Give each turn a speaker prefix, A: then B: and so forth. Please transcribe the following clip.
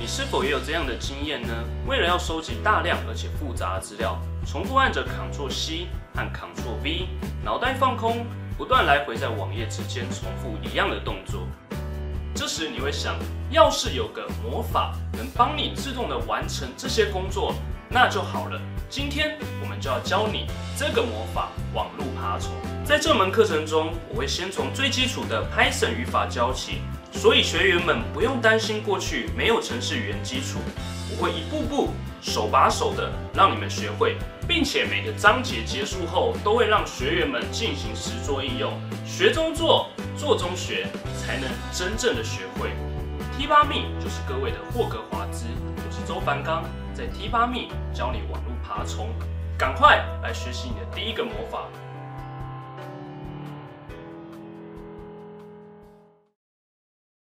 A: 你是否也有这样的经验呢？为了要收集大量而且复杂的资料，重复按着 Ctrl+C 和 Ctrl+V， 脑袋放空，不断来回在网页之间重复一样的动作。这时你会想，要是有个魔法能帮你自动的完成这些工作，那就好了。今天我们就要教你这个魔法——网路爬虫。在这门课程中，我会先从最基础的 Python 语法教起，所以学员们不用担心过去没有程式语言基础，我会一步步手把手的让你们学会，并且每个章节结束后都会让学员们进行实作应用，学中做，做中学，才能真正的学会。T8Me 就是各位的霍格华兹，我是周凡刚，在 T8Me 教你网路爬虫，赶快来学习你的第一个魔法